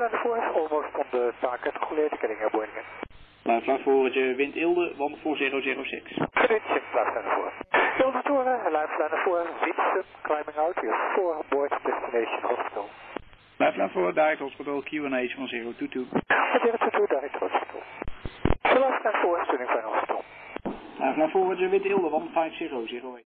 naar de voor, almost on the target, calculated, getting airborne again. Fly forward, wind Ilde, 14006. Good, check flight line 4. Ilde Toren, line 4, reach, climbing out, we have 4 aboard, destination hospital. Fly forward, direct hospital, QNH 1022. 022, direct hospital. Flight line 4, turning final hospital. Fly forward, wind Ilde, 15008.